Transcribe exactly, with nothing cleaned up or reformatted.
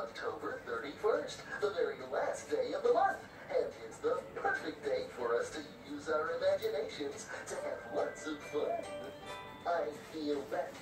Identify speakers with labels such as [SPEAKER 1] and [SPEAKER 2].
[SPEAKER 1] October thirty-first, the very last day of the month. And it's the perfect day for us to use our imaginations to have lots of fun. I feel that